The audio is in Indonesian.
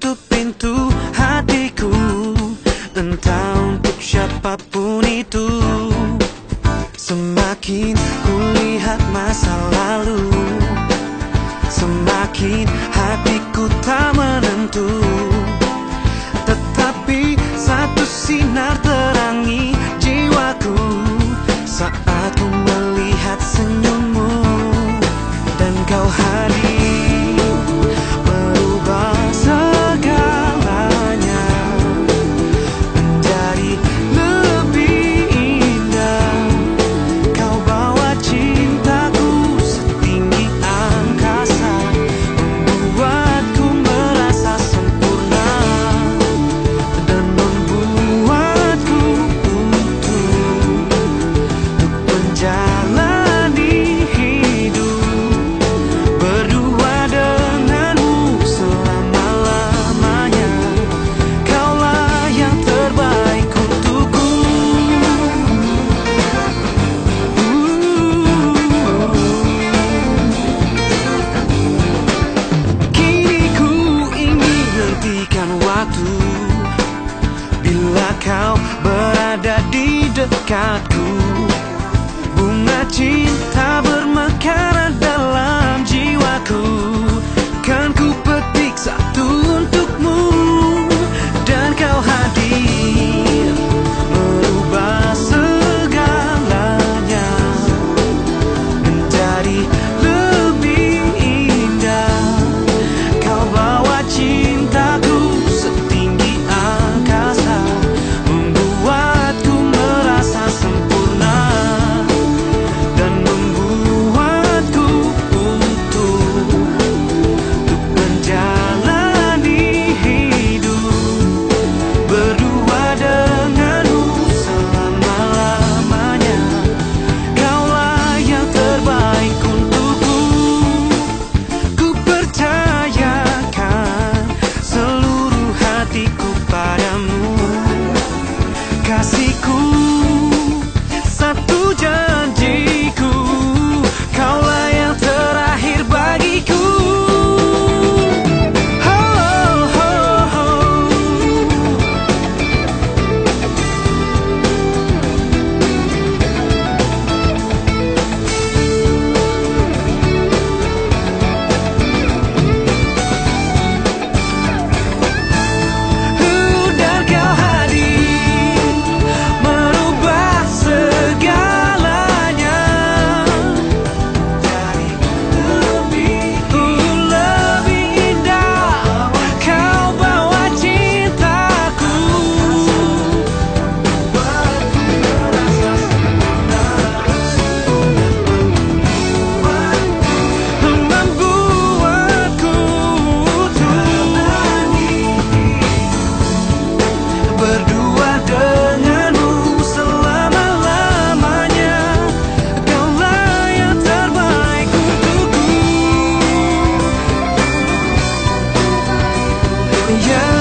tutup pintu hatiku, entah untuk siapapun itu. Semakin kulihat masa lalu, semakin hatiku tak menentu. Tetapi satu sinar terangi jiwaku saat ku melihat senyummu, dan kau hadir merubah segalanya menjadi lebih indah. Kau bawa cintaku setinggi angkasa, membuatku merasa sempurna dan membuatku utuh untuk menjalani hidup berdua denganmu selama-lamanya. Kaulah yang terbaik untukku. Kini ku ingin hentikan waktu bila kau berada di dekatku. Bunga cinta bermekaran dalam jiwaku, kan ku petik satu untukmu, dan kau hadir merubah segalanya menjadi lebih indah. Kau bawa cintaku setinggi angkasa, membuatku merasa sempurna dan membuatku utuh untuk menjalani hidup berdua denganmu selama-lamanya. Kaulah yang terbaik untukku. Ku percayakan seluruh hatiku padamu, kasihku. Satu janjiku, kaulah yang terakhir bagiku. Oh, oh, oh. Dan kau hadir merubah segalanya jadi lebih indah. Kau bawa cintaku, membuatku berdua denganmu selama-lamanya. Kaulah yang terbaik untukku. Yeah.